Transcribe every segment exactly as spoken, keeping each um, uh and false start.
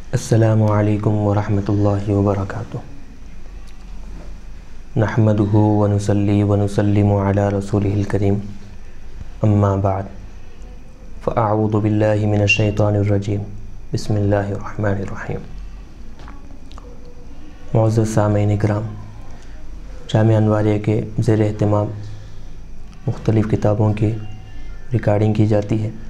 السلام علیکم ورحمۃ اللہ وبرکاتہ۔ نحمدہ ونصلی ونسلم علی رسولہ الکریم، اما بعد فاعوذ باللہ من الشیطان الرجیم، بسم اللہ الرحمن الرحیم۔ معزز سامعین اکرام، جامعہ انواریہ کے زیر اہتمام مختلف کتابوں کی ریکارڈنگ کی جاتی ہے۔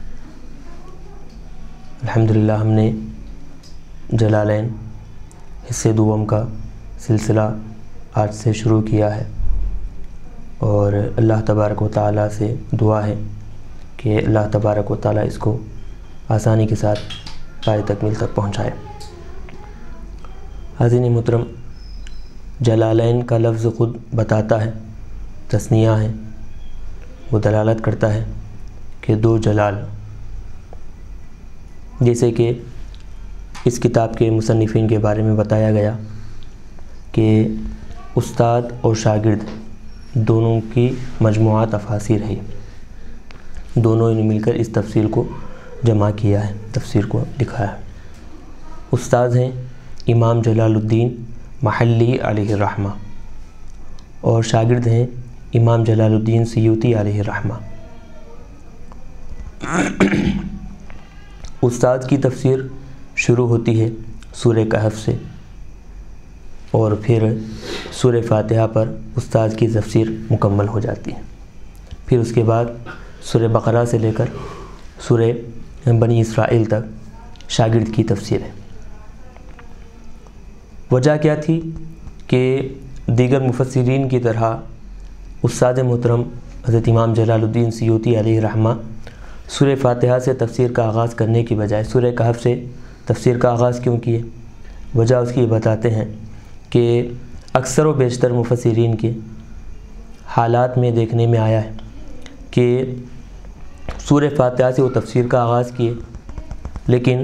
الحمدللہ ہم نے جلالین حصے دوم کا سلسلہ آج سے شروع کیا ہے، اور اللہ تبارک و تعالیٰ سے دعا ہے کہ اللہ تبارک و تعالیٰ اس کو آسانی کے ساتھ پائے تکمیل تک پہنچائے۔ حاضرین محترم، جلالین کا لفظ خود بتاتا ہے، تثنیہ ہے، وہ دلالت کرتا ہے کہ دو جلال، جیسے کہ اس کتاب کے مصنفین کے بارے میں بتایا گیا کہ استاد اور شاگرد دونوں کی مجموعہ تفاسیر ہے، دونوں نے مل کر اس تفسیر کو جمع کیا ہے، تفسیر کو لکھا ہے۔ استاد ہیں امام جلال الدین محلی علیہ الرحمہ، اور شاگرد ہیں امام جلال الدین سیوطی علیہ الرحمہ۔ استاد کی تفسیر شروع ہوتی ہے سورہ کہف سے، اور پھر سورہ فاتحہ پر استاد کی تفسیر مکمل ہو جاتی ہے۔ پھر اس کے بعد سورہ بقرہ سے لے کر سورہ بنی اسرائیل تک شاگرد کی تفسیر ہے۔ وجہ کیا تھی کہ دیگر مفسرین کی طرح استاد محترم حضرت امام جلال الدین سیوطی علیہ الرحمہ سورہ فاتحہ سے تفسیر کا آغاز کرنے کی بجائے سورہ کہف سے تفسیر کا آغاز کیوں کیے؟ وجہ اس کی بتاتے ہیں کہ اکثر و بیشتر مفسرین کے حالات میں دیکھنے میں آیا ہے کہ سورہ فاتحہ سے وہ تفسیر کا آغاز کیے، لیکن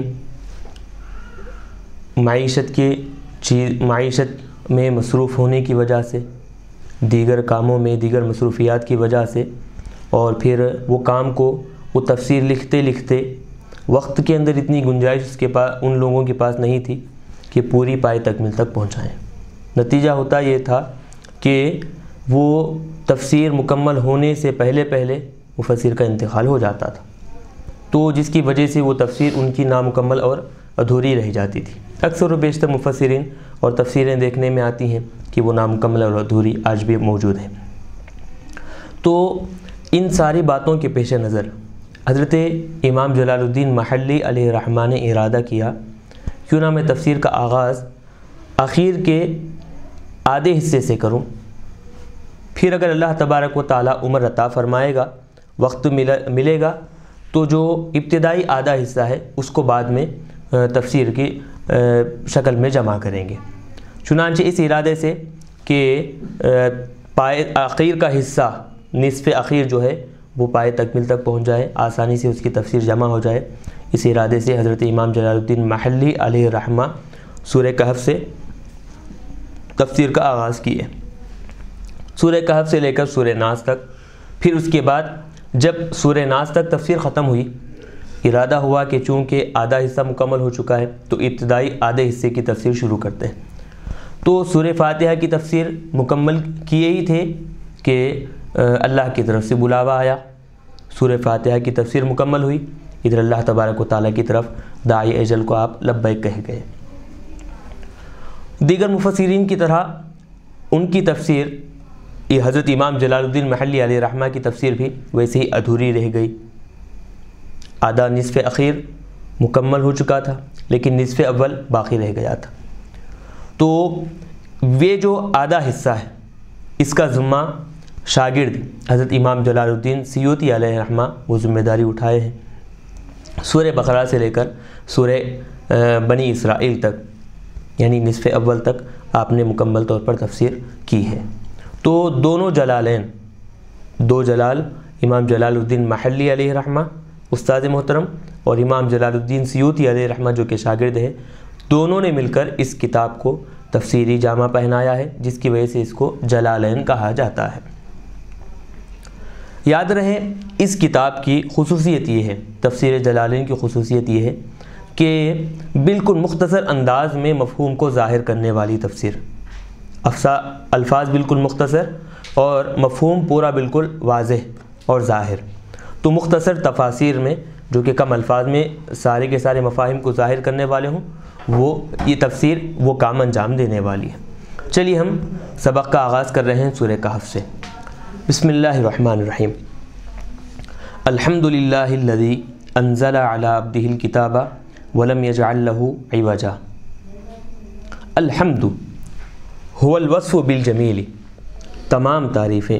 معیشت کے چیز معیشت میں مصروف ہونے کی وجہ سے، دیگر کاموں میں دیگر مصروفیات کی وجہ سے، اور پھر وہ کام کو وہ تفسیر لکھتے لکھتے وقت کے اندر اتنی گنجائش اس کے پاس ان لوگوں کے پاس نہیں تھی کہ پوری پائے تکمیل تک پہنچائیں۔ نتیجہ ہوتا یہ تھا کہ وہ تفسیر مکمل ہونے سے پہلے پہلے مفسر کا انتقال ہو جاتا تھا، تو جس کی وجہ سے وہ تفسیر ان کی نامکمل اور ادھوری رہ جاتی تھی۔ اکثر و بیشتر مفسرین اور تفسیریں دیکھنے میں آتی ہیں کہ وہ نامکمل اور ادھوری آج بھی موجود ہیں۔ تو ان ساری باتوں کے پیش نظر حضرت امام جلال الدین محلی علیہ الرحمہ نے ارادہ کیا کیوں نہ میں تفسیر کا آغاز اخیر کے آدھے حصے سے کروں، پھر اگر اللہ تبارک و تعالیٰ عمر عطا فرمائے گا، وقت ملے گا، تو جو ابتدائی آدھا حصہ ہے اس کو بعد میں تفسیر کی شکل میں جمع کریں گے۔ چنانچہ اس ارادے سے کہ پائے اخیر کا حصہ، نصف اخیر جو ہے وہ پائے تکمیل تک پہنچ جائے، آسانی سے اس کی تفسیر جمع ہو جائے، اس ارادے سے حضرت امام جلال الدین محلی علیہ الرحمہ سورہ کہف سے تفسیر کا آغاز کیے، سورہ کہف سے لے کر سورہ ناس تک۔ پھر اس کے بعد جب سورہ ناس تک تفسیر ختم ہوئی، ارادہ ہوا کہ چونکہ آدھا حصہ مکمل ہو چکا ہے تو ابتدائی آدھے حصے کی تفسیر شروع کرتے ہیں۔ تو سورہ فاتحہ کی تفسیر مکمل کیے ہی تھے کہ اللہ کی طرف سے بلاوا آیا، سورہ فاتحہ کی تفسیر مکمل ہوئی، ادھر اللہ تبارک و تعالیٰ کی طرف داعی اجل کو آپ لبیک کہہ گئے۔ دیگر مفسرین کی طرح ان کی تفسیر، یہ حضرت امام جلال الدین محلی علیہ الرحمہ کی تفسیر بھی ویسے ہی ادھوری رہ گئی۔ آدھا نصف اخیر مکمل ہو چکا تھا، لیکن نصف اول باقی رہ گیا تھا۔ تو وہ جو آدھا حصہ ہے اس کا ذمہ شاگرد حضرت امام جلال الدین سیوطی علیہ الرحمہ وہ ذمہ داری اٹھائے ہیں۔ سورہ بقرہ سے لے کر سورہ بنی اسرائیل تک، یعنی نصف اول تک آپ نے مکمل طور پر تفسیر کی ہے۔ تو دونوں جلالین، دو جلال، امام جلال الدین محلی علیہ الرحمہ استاد محترم، اور امام جلال الدین سیوطی علیہ الرحمہ جو کہ شاگرد ہے، دونوں نے مل کر اس کتاب کو تفسیری جامہ پہنایا ہے، جس کی وجہ سے اس کو جلالین کہا جاتا ہے۔ یاد رہے اس کتاب کی خصوصیت یہ ہے، تفسیر جلالین کی خصوصیت یہ ہے کہ بالکل مختصر انداز میں مفہوم کو ظاہر کرنے والی تفسیر، افسا الفاظ بالکل مختصر اور مفہوم پورا بالکل واضح اور ظاہر۔ تو مختصر تفاسیر میں جو کہ کم الفاظ میں سارے کے سارے مفاہیم کو ظاہر کرنے والے ہوں، وہ یہ تفسیر وہ کام انجام دینے والی ہے۔ چلیے ہم سبق کا آغاز کر رہے ہیں سورہ کہف سے۔ بسم اللہ الرحمن الرحیم۔ الحمد للہ الذی انزل علی عبدہ الکتاب ولم یجعل لہ عوجا۔ الحمد هو الوصف بالجمیل، تمام تعریفیں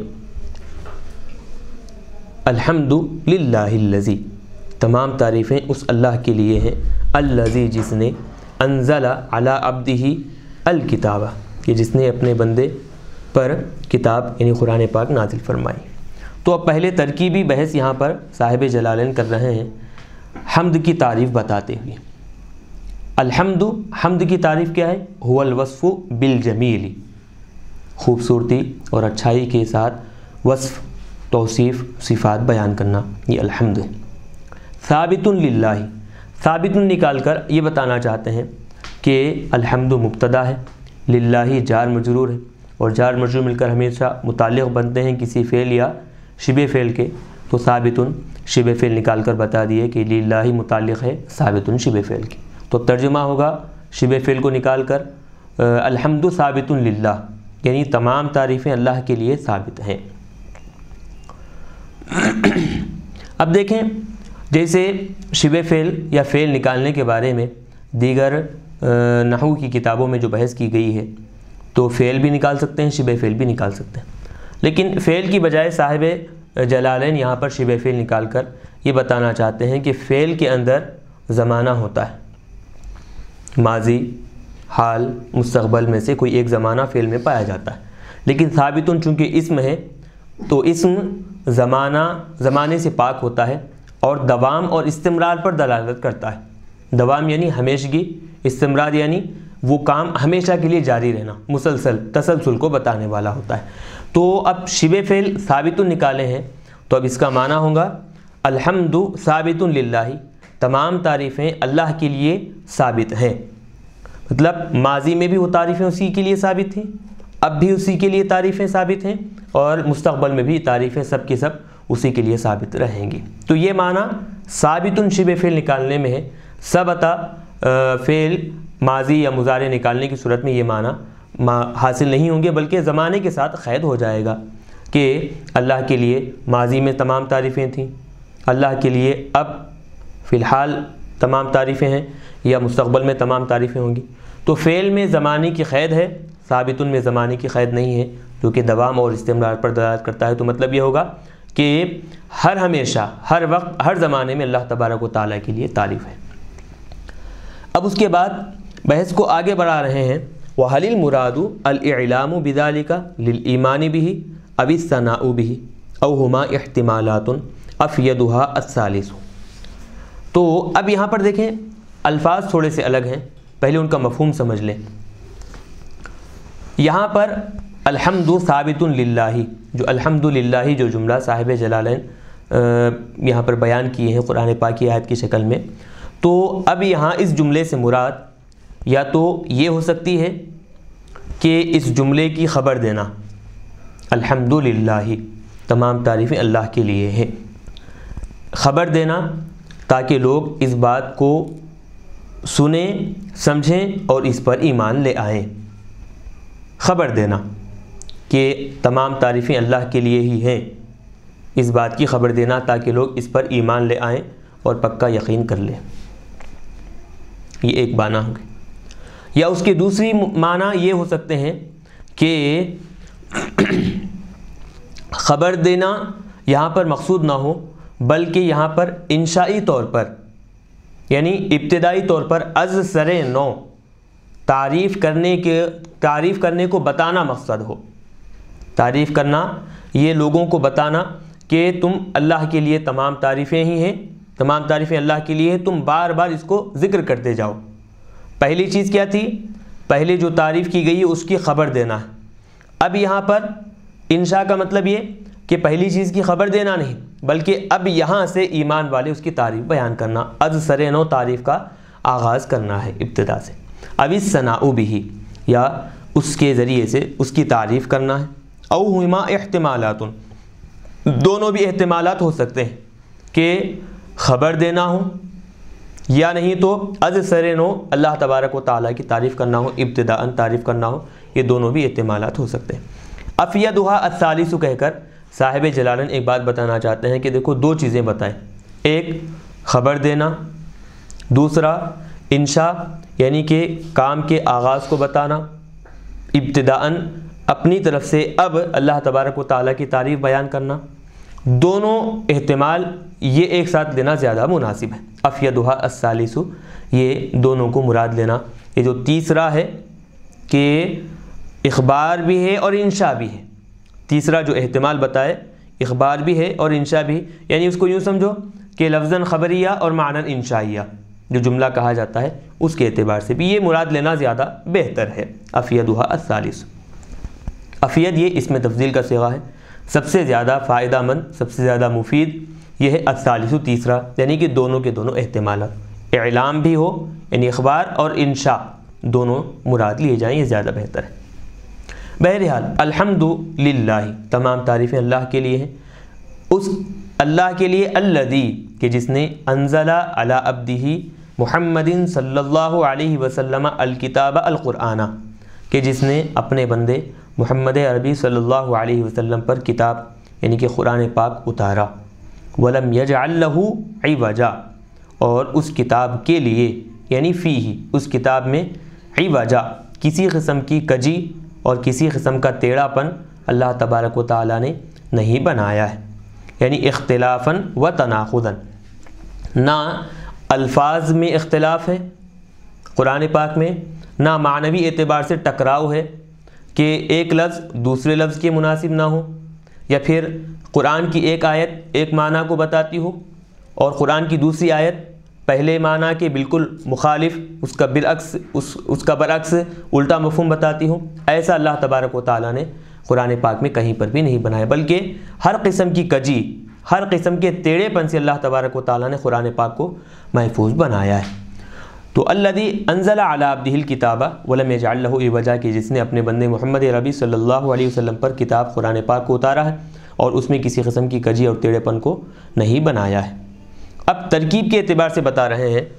الحمد للہ الذی، تمام تعریفیں اس اللہ کے لیے ہیں، الذی جس نے انزل علی عبدہ الکتاب، کہ جس نے اپنے بندے پر کتاب یعنی قرآن پاک نازل فرمائی۔ تو اب پہلے ترکیبی بحث یہاں پر صاحب جلالین کر رہے ہیں حمد کی تعریف بتاتے ہوئے۔ الحمد، حمد کی تعریف کیا ہے؟ هو الوصف بالجمیل، خوبصورتی اور اچھائی کے ساتھ وصف، توصیف، صفات بیان کرنا، یہ الحمد ہے۔ ثابت للہ، ثابت نکال کر یہ بتانا چاہتے ہیں کہ الحمد مبتدا ہے، للہ جار مجرور ہے، اور جار مجرور مل کر ہمیشہ متعلق بنتے ہیں کسی فعل یا شبہ فعل کے، تو ثابت شبہ فعل نکال کر بتا دیے کہ للہ متعلق ہے ثابت شبہ فعل کی۔ تو ترجمہ ہوگا شبہ فعل کو نکال کر الحمد ثابت للہ، یعنی تمام تعریفیں اللہ کے لیے ثابت ہیں۔ اب دیکھیں، جیسے شبہ فعل یا فعل نکالنے کے بارے میں دیگر نحو کی کتابوں میں جو بحث کی گئی ہے، تو فعل بھی نکال سکتے ہیں، شبہ فعل بھی نکال سکتے ہیں، لیکن فعل کی بجائے صاحب جلالین یہاں پر شبہ فعل نکال کر یہ بتانا چاہتے ہیں کہ فعل کے اندر زمانہ ہوتا ہے، ماضی، حال، مستقبل میں سے کوئی ایک زمانہ فعل میں پایا جاتا ہے، لیکن ثابتن چونکہ اسم ہے تو اسم زمانہ زمانے سے پاک ہوتا ہے اور دوام اور استمرار پر دلالت کرتا ہے۔ دوام یعنی ہمیشگی، استمرار یعنی وہ کام ہمیشہ کے لیے جاری رہنا، مسلسل تسلسل کو بتانے والا ہوتا ہے۔ تو اب شبہ فعل ثابت نکالے ہیں تو اب اس کا معنی ہوگا الحمد ثابت للہ، تمام تعریفیں اللہ کے لیے ثابت ہیں، مطلب ماضی میں بھی وہ تعریفیں اسی کے لیے ثابت تھیں، اب بھی اسی کے لیے تعریفیں ثابت ہیں، اور مستقبل میں بھی تعریفیں سب کی سب اسی کے لیے ثابت رہیں گی۔ تو یہ معنی ثابت شبہ فعل نکالنے میں ہے۔ ثبت فعل ماضی یا مضارع نکالنے کی صورت میں یہ معنی حاصل نہیں ہوں گے، بلکہ زمانے کے ساتھ قید ہو جائے گا کہ اللہ کے لیے ماضی میں تمام تعریفیں تھیں، اللہ کے لیے اب فی الحال تمام تعریفیں ہیں، یا مستقبل میں تمام تعریفیں ہوں گی۔ تو فعل میں زمانے کی قید ہے، ثابت میں زمانے کی قید نہیں ہے، جو کہ دوام اور استمرار پر دلالت کرتا ہے۔ تو مطلب یہ ہوگا کہ ہر ہمیشہ، ہر وقت، ہر زمانے میں اللہ تبارک و تعالیٰ کے لیے تعریف ہے۔ اب اس کے بعد بحث کو آگے بڑھا رہے ہیں، وَهَلِ الْمُرَادُ الْإِعْلَامُ بِذَلِكَ لِلْإِيمَانِ بِهِ أَوِ الثَّنَاءُ بِهِ أَوْ هُمَا احتمالات أفيدها الثالث۔ تو اب یہاں پر دیکھیں الفاظ تھوڑے سے الگ ہیں، پہلے ان کا مفہوم سمجھ لیں۔ یہاں پر الحمد ثابت للہ، جو الحمد للہ جو جملہ صاحب جلالین یہاں پر بیان کیے ہیں قرآن پاک کی آیت کی شکل میں، تو اب یہاں اس جملے سے مراد یا تو یہ ہو سکتی ہے کہ اس جملے کی خبر دینا، الحمد للہ تمام تعریفیں اللہ کے لیے ہیں، خبر دینا تاکہ لوگ اس بات کو سنیں، سمجھیں اور اس پر ایمان لے آئیں۔ خبر دینا کہ تمام تعریفیں اللہ کے لیے ہی ہیں، اس بات کی خبر دینا تاکہ لوگ اس پر ایمان لے آئیں اور پکا یقین کر لیں، یہ ایک معنی ہو گئی۔ یا اس کے دوسری معنی یہ ہو سکتے ہیں کہ خبر دینا یہاں پر مقصود نہ ہو، بلکہ یہاں پر انشائی طور پر یعنی ابتدائی طور پر از سر نو تعریف کرنے کے تعریف کرنے کو بتانا مقصد ہو۔ تعریف کرنا یہ لوگوں کو بتانا کہ تم اللہ کے لیے تمام تعریفیں ہی ہیں، تمام تعریفیں اللہ کے لیے ہیں، تم بار بار اس کو ذکر کرتے جاؤ۔ پہلی چیز کیا تھی؟ پہلے جو تعریف کی گئی ہے اس کی خبر دینا ہے۔ اب یہاں پر انشاء کا مطلب یہ کہ پہلی چیز کی خبر دینا نہیں، بلکہ اب یہاں سے ایمان والے اس کی تعریف بیان کرنا، از سر نو تعریف کا آغاز کرنا ہے ابتدا سے. اب اس ثناء بھی یا اس کے ذریعے سے اس کی تعریف کرنا ہے. او ہما احتمالات، دونوں بھی احتمالات ہو سکتے ہیں کہ خبر دینا ہو یا نہیں تو از سر نو اللہ تبارک و تعالیٰ کی تعریف کرنا ہو، ابتداءً تعریف کرنا ہو. یہ دونوں بھی احتمالات ہو سکتے ہیں. افیدھا الثالث کہہ کر صاحب جلالین ایک بات بتانا چاہتے ہیں کہ دیکھو دو چیزیں بتائیں، ایک خبر دینا، دوسرا انشاء یعنی کہ کام کے آغاز کو بتانا، ابتداءً اپنی طرف سے اب اللہ تبارک و تعالیٰ کی تعریف بیان کرنا. دونوں احتمال یہ ایک ساتھ لینا زیادہ مناسب ہے. افیدھا الثالث یہ دونوں کو مراد لینا. یہ جو تیسرا ہے کہ اخبار بھی ہے اور انشاء بھی ہے، تیسرا جو احتمال بتائے اخبار بھی ہے اور انشاء بھی، یعنی اس کو یوں سمجھو کہ لفظاً خبریہ اور معناً انشائیہ جو جملہ کہا جاتا ہے اس کے اعتبار سے بھی یہ مراد لینا زیادہ بہتر ہے. افیدھا الثالث، افید یہ اس میں تفضیل کا صیغہ ہے. سب سے زیادہ فائدہ مند، سب سے زیادہ مفید یہ ہے الثالث تیسرا، یعنی کہ دونوں کے دونوں احتمالات، اعلام بھی ہو یعنی اخبار اور انشاء دونوں مراد لیے جائیں، یہ زیادہ بہتر ہے. بہرحال الحمد للہ، تمام تعریفیں اللہ کے لیے ہیں، اس اللہ کے لیے الذی کہ جس نے انزل علی عبدہ محمد صلی اللہ علیہ وسلم الکتاب القرآن، کہ جس نے اپنے بندے محمد عربی صلی اللہ علیہ وسلم پر کتاب یعنی کہ قرآن پاک اتارا. ولم یجعل لہ عوجا، اور اس کتاب کے لیے یعنی فیہ اس کتاب میں عوجا کسی قسم کی کجی اور کسی قسم کا ٹیڑھا پن اللہ تبارک و تعالیٰ نے نہیں بنایا ہے. یعنی اختلافاً و تناقضاً، نہ الفاظ میں اختلاف ہے قرآن پاک میں، نہ معنوی اعتبار سے ٹکراؤ ہے کہ ایک لفظ دوسرے لفظ کے مناسب نہ ہو، یا پھر قرآن کی ایک آیت ایک معنی کو بتاتی ہو اور قرآن کی دوسری آیت پہلے معنی کے بالکل مخالف اس کا برعکس اس اس کا برعکس الٹا مفہوم بتاتی ہو. ایسا اللہ تبارک و تعالیٰ نے قرآن پاک میں کہیں پر بھی نہیں بنایا، بلکہ ہر قسم کی کجی، ہر قسم کے ٹیڑھے پن سے اللہ تبارک و تعالیٰ نے قرآن پاک کو محفوظ بنایا ہے. تو الذی انزل علی عبدہ الکتاب ولم یجعل لہ عوجا، کہ جس نے اپنے بندے محمد عربی صلی اللہ علیہ وسلم پر کتاب قرآن پاک کو اتارا ہے اور اس میں کسی قسم کی کجی اور ٹیڑھے پن کو نہیں بنایا ہے. اب ترکیب کے اعتبار سے بتا رہے ہیں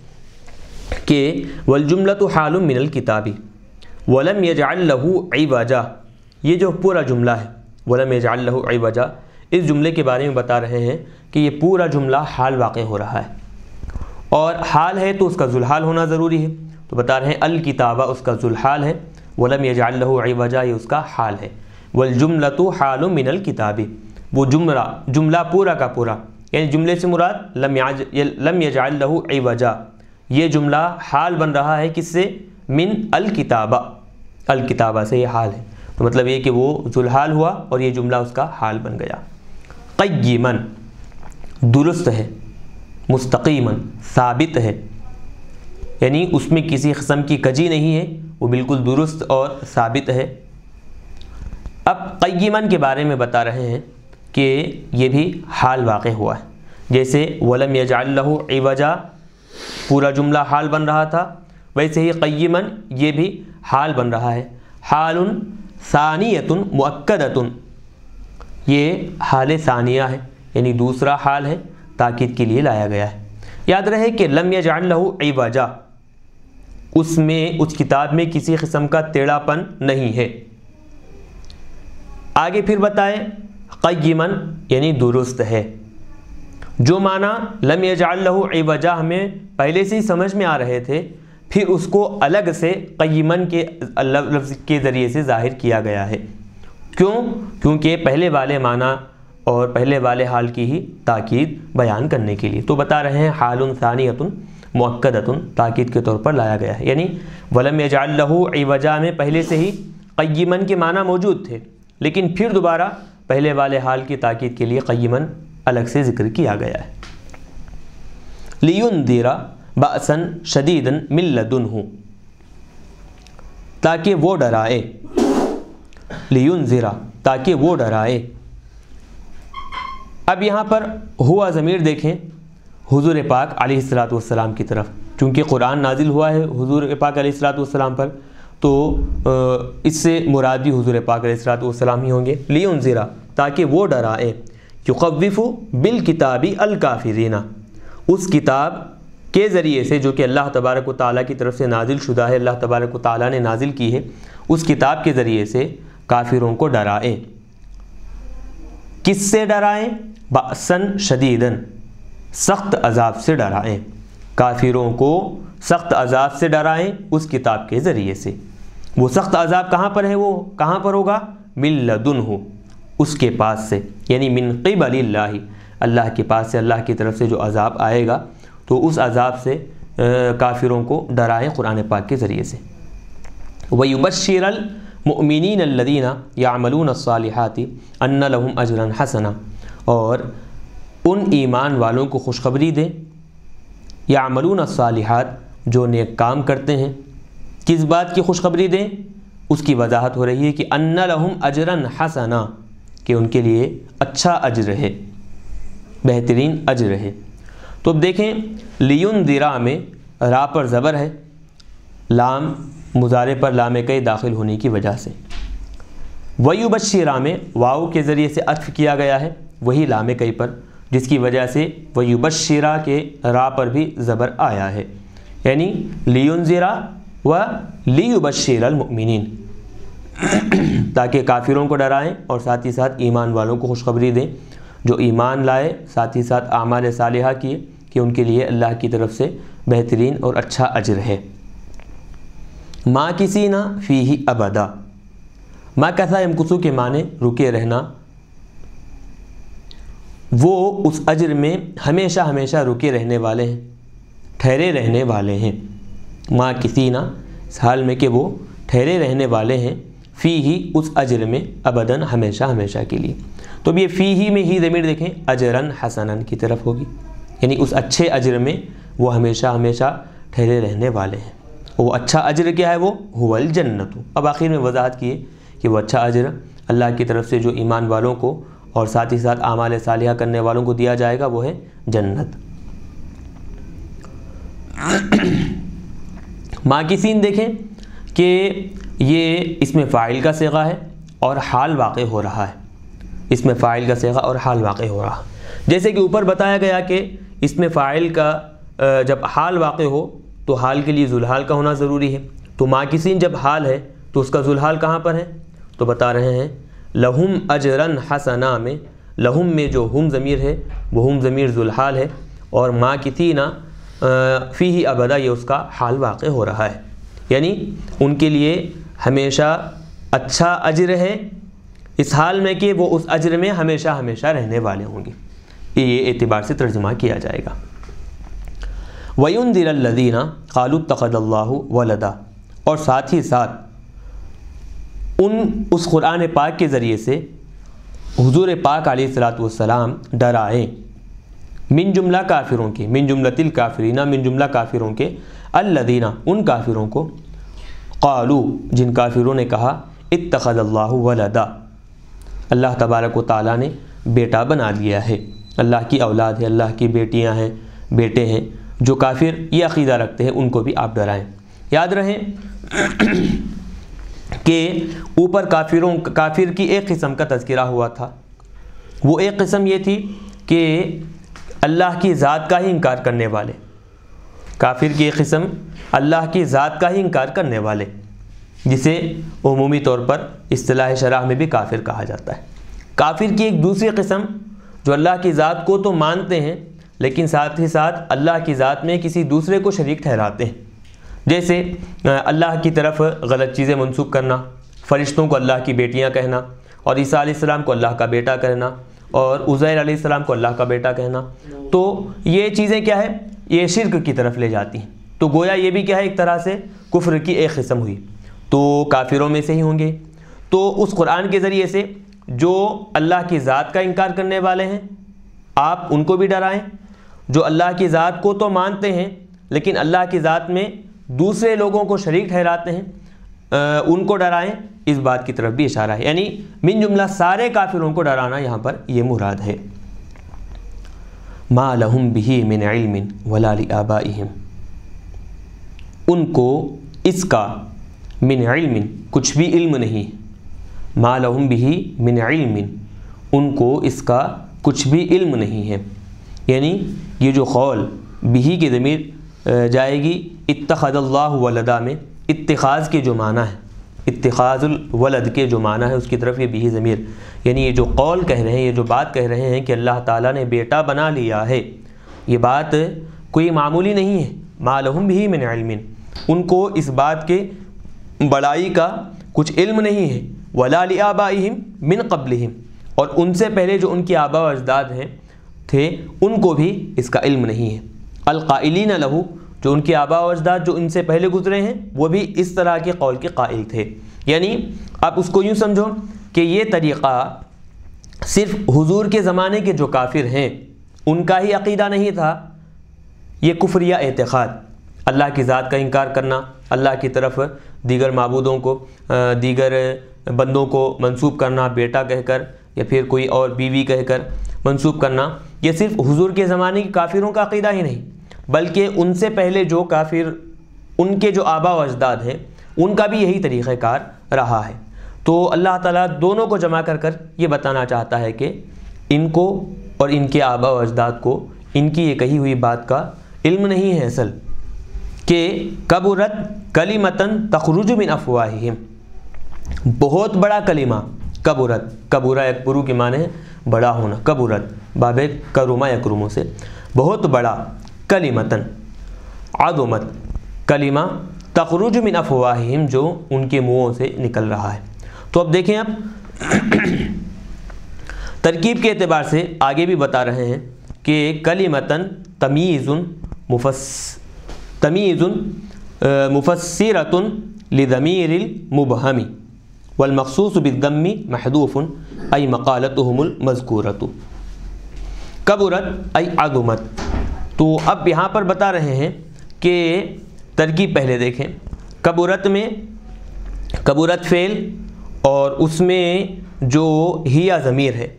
کہ والجملۃ حال من الکتاب ولم یجعل لہ عوجا، یہ جو پورا جملہ ہے ولم یجعل لہ عوجا، اس جملے کے بارے میں بتا رہے ہیں کہ یہ پورا جملہ حال واقع ہو رہا ہے، اور حال ہے تو اس کا ذوالحال ہونا ضروری ہے. تو بتا رہے ہیں الکتابہ اس کا ذوالحال ہے، ولم یجعل لہ عوجا یہ اس کا حال ہے. والجملۃ حال من الکتاب، وہ جملہ جملہ پورا کا پورا، یعنی جملے سے مراد لم لم یجعل لہ عوجا، یہ جملہ حال بن رہا ہے کس سے؟ من الکتابہ، الکتابہ سے یہ حال ہے. تو مطلب یہ کہ وہ ذوالحال ہوا اور یہ جملہ اس کا حال بن گیا. قیما درست ہے، مستقیما ثابت ہے، یعنی اس میں کسی قسم کی کجی نہیں ہے، وہ بالکل درست اور ثابت ہے. اب قیما کے بارے میں بتا رہے ہیں کہ یہ بھی حال واقع ہوا ہے. جیسے ولم یجعل لہ عوجا پورا جملہ حال بن رہا تھا، ویسے ہی قیما یہ بھی حال بن رہا ہے. حال ثانیۃ مؤکدۃ، یہ حال ثانیہ ہے یعنی دوسرا حال ہے، تاکید کے لیے لایا گیا ہے. یاد رہے کہ لم یجعل لہ عوجا اس میں اس کتاب میں کسی قسم کا ٹیڑھا پن نہیں ہے. آگے پھر بتائے قیما یعنی درست ہے. جو معنی لم یجعل لہ عوجا ہمیں پہلے سے ہی سمجھ میں آ رہے تھے، پھر اس کو الگ سے قیما کے لفظ کے ذریعے سے ظاہر کیا گیا ہے. کیوں؟ کیونکہ پہلے والے معنی اور پہلے والے حال کی ہی تاکید بیان کرنے کے لیے. تو بتا رہے ہیں حال ثانیۃ مؤکدۃ تاکید کے طور پر لایا گیا ہے، یعنی ولم یجعل لہ عوجا میں پہلے سے ہی قیما کے معنی موجود تھے، لیکن پھر دوبارہ پہلے والے حال کی تاکید کے لیے قیما الگ سے ذکر کیا گیا ہے. لینذر بأسا شدیدا من لدنہ، تاکہ وہ ڈرائے، لینذر تاکہ وہ ڈرائے. اب یہاں پر ہوا ضمیر دیکھیں حضور پاک علیہ الصلوۃ والسلام کی طرف، چونکہ قرآن نازل ہوا ہے حضور پاک علیہ الصلوۃ والسلام پر، تو اس سے مراد بھی حضور پاک علیہ الصلوۃ والسلام ہی ہوں گے۔ لینذرا، تاکہ وہ ڈرائے، یخوف بالکتاب الکافرین، اس کتاب کے ذریعے سے جو کہ اللہ تبارک و تعالیٰ کی طرف سے نازل شدہ ہے، اللہ تبارک و تعالیٰ نے نازل کی ہے، اس کتاب کے ذریعے سے کافروں کو ڈرائیں۔ کس سے ڈرائیں؟ بأسن شدیدن، سخت عذاب سے ڈرائیں، کافروں کو سخت عذاب سے ڈرائیں اس کتاب کے ذریعے سے۔ وہ سخت عذاب کہاں پر ہے؟ وہ کہاں پر ہوگا؟ من لدنہ، اس کے پاس سے، یعنی من قبل اللہ، اللہ کے پاس سے، اللہ کی طرف سے جو عذاب آئے گا تو اس عذاب سے کافروں کو ڈرائیں قرآن پاک کے ذریعے سے۔ وَيُبَشِّرَ الْمُؤْمِنِينَ الَّذِينَ يَعْمَلُونَ الصَّالِحَاتِ أَنَّ لَهُمْ أَجْرًا حَسَنًا، اور ان ایمان والوں کو خوشخبری دیں، یعملون الصالحات، جو نیک کام کرتے ہیں۔ کس بات کی خوشخبری دیں؟ اس کی وضاحت ہو رہی ہے کہ ان لہم اجرا حسنا، کہ ان کے لیے اچھا اجر ہے، بہترین اجر ہے۔ تو اب دیکھیں لینذرا میں را پر زبر ہے، لام مضارع پر لام کئی داخل ہونے کی وجہ سے۔ ویبشرا میں واو کے ذریعے سے عطف کیا گیا ہے وہی لام کئی پر، جس کی وجہ سے ویبشرا کے را پر بھی زبر آیا ہے، یعنی لینذرا و لیبشر المؤمنین، تاکہ کافروں کو ڈرائیں اور ساتھ ہی ساتھ ایمان والوں کو خوشخبری دیں جو ایمان لائے، ساتھ ہی ساتھ اعمال صالحہ کیے، کہ ان کے لیے اللہ کی طرف سے بہترین اور اچھا اجر ہے۔ ماکثین فیہ ابدا، ماکثا یمکثو کے معنی رکے رہنا، وہ اس اجر میں ہمیشہ ہمیشہ رکے رہنے والے ہیں، ٹھہرے رہنے والے ہیں۔ ماکثین، اس حال میں کہ وہ ٹھہرے رہنے والے ہیں، فیہ، اس اجر میں، ابداً، ہمیشہ ہمیشہ کے لیے۔ تو اب یہ فیہ میں ہی ضمیر دیکھیں اجرن حسنن کی طرف ہوگی، یعنی اس اچھے اجر میں وہ ہمیشہ ہمیشہ ٹھہرے رہنے والے ہیں۔ وہ اچھا اجر کیا ہے؟ وہ هو الجنت۔ اب آخر میں وضاحت کیے کہ وہ اچھا اجر اللہ کی طرف سے جو ایمان والوں کو اور ساتھ ہی ساتھ اعمال صالحہ کرنے والوں کو دیا جائے گا وہ ہے جنت۔ ماکثین دیکھیں کہ یہ اس میں فاعل کا صیغہ ہے اور حال واقع ہو رہا ہے، اس میں فاعل کا صیغہ اور حال واقع ہو رہا، جیسے کہ اوپر بتایا گیا کہ اس میں فاعل کا جب حال واقع ہو تو حال کے لیے ذوالحال کا ہونا ضروری ہے، تو ماکثین جب حال ہے تو اس کا ذوالحال کہاں پر ہے؟ تو بتا رہے ہیں لہم اجرن حسنا میں، لہم میں جو ہم ضمیر ہے وہ ہم ضمیر ذوالحال ہے، اور ماکثین فیہ ابدا یہ اس کا حال واقع ہو رہا ہے، یعنی ان کے لیے ہمیشہ اچھا اجر ہے، اس حال میں کہ وہ اس اجر میں ہمیشہ ہمیشہ رہنے والے ہوں گے۔ یہ اعتبار سے ترجمہ کیا جائے گا۔ وَيُنذِرَ الَّذِينَ قَالُوا اتَّخَذَ اللَّهُ وَلَدًا، اور ساتھ ہی ساتھ ان اس قرآن پاک کے ذریعے سے حضور پاک علیہ الصلوۃ والسلام ڈرائیں، من جملہ کافروں کے، من جملۃ الکافرین، من جملہ کافروں کے، الذین، ان کافروں کو، قالوا، جن کافروں نے کہا، اتخذ اللہ ولدا، اللہ تبارک و تعالیٰ نے بیٹا بنا لیا ہے، اللہ کی اولاد ہے، اللہ کی بیٹیاں ہیں، بیٹے ہیں۔ جو کافر یہ عقیدہ رکھتے ہیں ان کو بھی آپ ڈرائیں۔ یاد رہیں کہ اوپر کافروں کافر کی ایک قسم کا تذکرہ ہوا تھا، وہ ایک قسم یہ تھی کہ اللہ کی ذات کا ہی انکار کرنے والے، کافر کی ایک قسم اللہ کی ذات کا ہی انکار کرنے والے، جسے عمومی طور پر اصطلاح شرح میں بھی کافر کہا جاتا ہے۔ کافر کی ایک دوسری قسم جو اللہ کی ذات کو تو مانتے ہیں لیکن ساتھ ہی ساتھ اللہ کی ذات میں کسی دوسرے کو شریک ٹھہراتے ہیں، جیسے اللہ کی طرف غلط چیزیں منسوب کرنا، فرشتوں کو اللہ کی بیٹیاں کہنا، اور عیسیٰ علیہ السلام کو اللہ کا بیٹا کہنا، اور عزیر علیہ السلام کو اللہ کا بیٹا کہنا۔ تو یہ چیزیں کیا ہے؟ یہ شرک کی طرف لے جاتی ہیں، تو گویا یہ بھی کیا ہے؟ ایک طرح سے کفر کی ایک قسم ہوئی، تو کافروں میں سے ہی ہوں گے۔ تو اس قرآن کے ذریعے سے جو اللہ کی ذات کا انکار کرنے والے ہیں آپ ان کو بھی ڈرائیں، جو اللہ کی ذات کو تو مانتے ہیں لیکن اللہ کی ذات میں دوسرے لوگوں کو شریک ٹھہراتے ہیں ان کو ڈرائیں، اس بات کی طرف بھی اشارہ ہے، یعنی من جملہ سارے کافروں کو ڈرانا یہاں پر یہ مراد ہے۔ ما لہم بہ من علم ولا لآبائہم، ان کو اس کا من علم کچھ بھی علم نہیں، ما لہم بہ من علم ان کو اس کا کچھ بھی علم نہیں ہے۔ یعنی یہ جو قول بہ کی ضمیر جائے گی اتخذ اللہ ولدا میں، اتخاذ کے جو معنی ہے، اتخاذ الولد کے جو معنی ہے اس کی طرف یہ بہ ضمیر، یعنی یہ جو قول کہہ رہے ہیں، یہ جو بات کہہ رہے ہیں کہ اللہ تعالیٰ نے بیٹا بنا لیا ہے، یہ بات کوئی معمولی نہیں ہے۔ ما لہم بہ من علم ان کو اس بات کے بڑائی کا کچھ علم نہیں ہے، ولا لآبائہم من قبلہم اور ان سے پہلے جو ان کی آبا و اجداد ہیں تھے ان کو بھی اس کا علم نہیں ہے۔ القائلین لہو جو ان کے آبا و اجداد جو ان سے پہلے گزرے ہیں وہ بھی اس طرح کے قول کے قائل تھے۔ یعنی آپ اس کو یوں سمجھو کہ یہ طریقہ صرف حضور کے زمانے کے جو کافر ہیں ان کا ہی عقیدہ نہیں تھا، یہ کفریہ اعتقاد، اللہ کی ذات کا انکار کرنا، اللہ کی طرف دیگر معبودوں کو، دیگر بندوں کو منسوب کرنا بیٹا کہہ کر یا پھر کوئی اور بیوی کہہ کر منسوب کرنا، یہ صرف حضور کے زمانے کے کافروں کا عقیدہ ہی نہیں بلکہ ان سے پہلے جو کافر ان کے جو آبا و اجداد ہیں ان کا بھی یہی طریقہ کار رہا ہے۔ تو اللہ تعالیٰ دونوں کو جمع کر کر یہ بتانا چاہتا ہے کہ ان کو اور ان کے آبا و اجداد کو ان کی یہ کہی ہوئی بات کا علم نہیں ہے اصل، کہ کبرت کلمتن تخرج من افواہہم، بہت بڑا کلمہ، کبرت، کبورہ یکبرو کے معنی ہے بڑا ہونا، کبرت باب کرما یکرمو سے، بہت بڑا، کلمتن عظمت، کلمہ تخرج من افواہہم جو ان کے منہوں سے نکل رہا ہے۔ تو اب دیکھیں، اب ترکیب کے اعتبار سے آگے بھی بتا رہے ہیں کہ کلمتن تمیز مفس تمیز مفسرۃ لضمیر المبہم والمخصوص بالضم محذوف ای مقالتهم المذکورۃ، کبرت ای عظمت۔ تو اب یہاں پر بتا رہے ہیں کہ ترکیب پہلے دیکھیں، کبرت میں کبرت فعل اور اس میں جو ہیا ضمیر ہے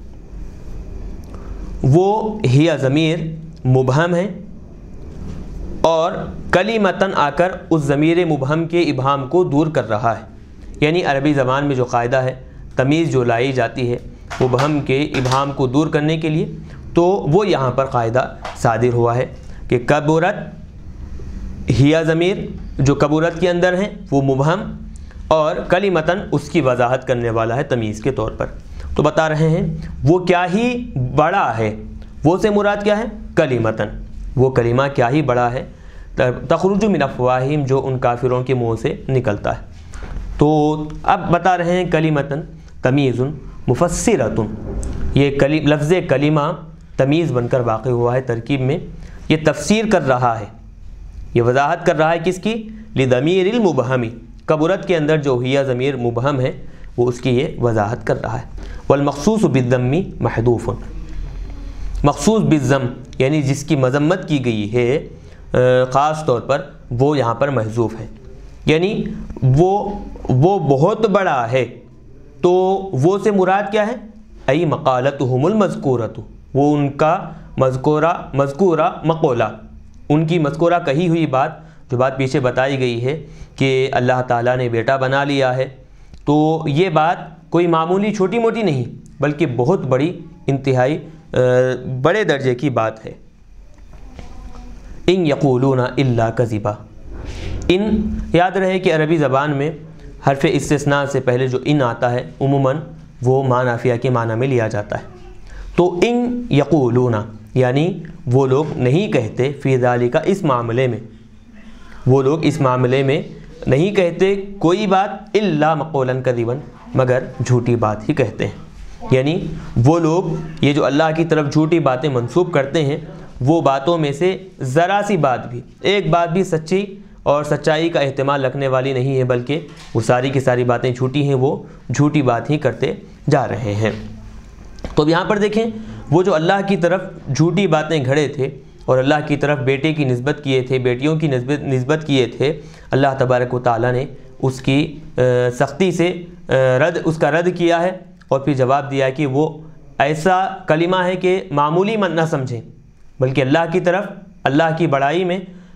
وہ ہیا ضمیر مبہم ہے اور کلمتن آ کر اس ضمیر مبہم کے ابہام کو دور کر رہا ہے۔ یعنی عربی زبان میں جو قاعدہ ہے تمیز جو لائی جاتی ہے مبہم کے ابہام کو دور کرنے کے لیے، تو وہ یہاں پر قاعدہ صادر ہوا ہے کہ کبرت ہیا ضمیر جو کبرت کے اندر ہیں وہ مبہم اور کلمتن اس کی وضاحت کرنے والا ہے تمیز کے طور پر۔ تو بتا رہے ہیں وہ کیا ہی بڑا ہے، وہ سے مراد کیا ہے، کلمتن، وہ کلمہ کیا ہی بڑا ہے، تخرج من افواہہم جو ان کافروں کے منہ سے نکلتا ہے۔ تو اب بتا رہے ہیں کلمتن تمیز مفسرۃ، یہ لفظ کلمہ تمیز بن کر واقع ہوا ہے ترکیب میں، یہ تفسیر کر رہا ہے، یہ وضاحت کر رہا ہے کس کی، لضمیر المبہم، کبرت کے اندر جو ہیا ضمیر مبہم ہے وہ اس کی یہ وضاحت کر رہا ہے۔ والمخصوص بالضم محذوف، مخصوص بالضم یعنی جس کی مذمت کی گئی ہے خاص طور پر وہ یہاں پر محذوف ہے، یعنی وہ وہ بہت بڑا ہے، تو وہ سے مراد کیا ہے، ای مقالتہم المذکورۃ، وہ ان کا مذکورہ مذکورہ مقولہ، ان کی مذکورہ کہی ہوئی بات، جو بات پیچھے بتائی گئی ہے کہ اللہ تعالیٰ نے بیٹا بنا لیا ہے، تو یہ بات کوئی معمولی چھوٹی موٹی نہیں بلکہ بہت بڑی، انتہائی بڑے درجے کی بات ہے۔ ان یقولون الا کذبا، ان یاد رہے کہ عربی زبان میں حرف استثناء سے پہلے جو ان آتا ہے عموماً وہ ما نافیہ کے معنی میں لیا جاتا ہے۔ تو ان یقولون یعنی وہ لوگ نہیں کہتے، فی ذالک اس معاملے میں، وہ لوگ اس معاملے میں نہیں کہتے کوئی بات الا مقولا کذبا، مگر جھوٹی بات ہی کہتے ہیں۔ یعنی وہ لوگ یہ جو اللہ کی طرف جھوٹی باتیں منسوب کرتے ہیں وہ باتوں میں سے ذرا سی بات بھی، ایک بات بھی سچی اور سچائی کا احتمال رکھنے والی نہیں ہے، بلکہ وہ ساری کی ساری باتیں جھوٹی ہیں، وہ جھوٹی بات ہی کرتے جا رہے ہیں۔ تو یہاں پر دیکھیں وہ جو اللہ کی طرف جھوٹی باتیں گھڑے تھے اور اللہ کی طرف بیٹے کی نسبت کیے تھے، بیٹیوں کی نسبت نسبت کیے تھے، اللہ تبارک و تعالیٰ نے اس کی سختی سے رد اس کا رد کیا ہے اور پھر جواب دیا کہ وہ ایسا کلمہ ہے کہ معمولی من نہ سمجھیں، بلکہ اللہ کی طرف اللہ کی بڑائی میں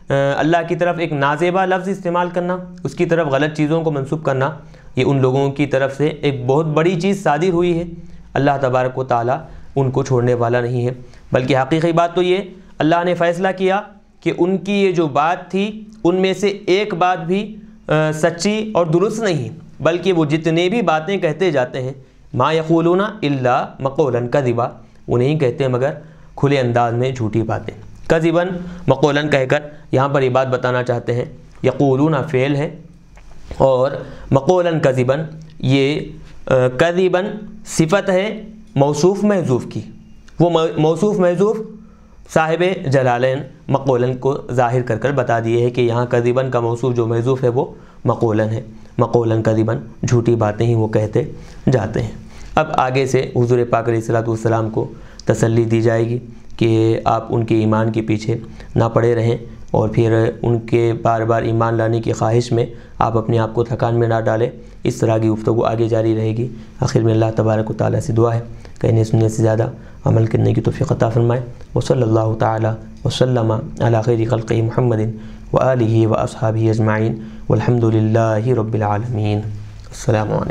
اللہ کی طرف ایک نازیبا لفظ استعمال کرنا، اس کی طرف غلط چیزوں کو منسوب کرنا، یہ ان لوگوں کی طرف سے ایک بہت بڑی چیز صادر ہوئی ہے۔ اللہ تبارک و تعالیٰ ان کو چھوڑنے والا نہیں ہے، بلکہ حقیقی بات تو یہ اللہ نے فیصلہ کیا کہ ان کی یہ جو بات تھی ان میں سے ایک بات بھی سچی اور درست نہیں، بلکہ وہ جتنے بھی باتیں کہتے جاتے ہیں ما یقولون الا مقولا کذبا، وہ نہیں کہتے مگر کھلے انداز میں جھوٹی باتیں۔ کذباً مقولاً کہہ کر یہاں پر یہ بات بتانا چاہتے ہیں، یقولون فعل ہے اور مقولاً کذباً یہ کذباً صفت ہے موصوف محذوف کی، وہ موصوف محذوف صاحب جلالین مقولاً کو ظاہر کر کر بتا دیے ہے کہ یہاں کذباً کا موصوف جو محذوف ہے وہ مقولاً ہے، مقولاً کذباً جھوٹی باتیں ہی وہ کہتے جاتے ہیں۔ اب آگے سے حضور پاک علیہ الصلوۃ والسلام کو تسلی دی جائے گی کہ آپ ان کے ایمان کے پیچھے نہ پڑے رہیں اور پھر ان کے بار بار ایمان لانے کی خواہش میں آپ اپنے آپ کو تھکان میں نہ ڈالیں۔ اس طرح کی گفتگو آگے جاری رہے گی۔ آخر میں اللہ تبارک و تعالیٰ سے دعا ہے کہنے سننے سے زیادہ عمل کرنے کی توفیق عطا فرمائے۔ وصلی اللہ تعالیٰ وسلم علی خیر خلقہ محمد وآلہ واصحابہ اجمعین والحمد للہ رب العالمین۔ السلام علیکم۔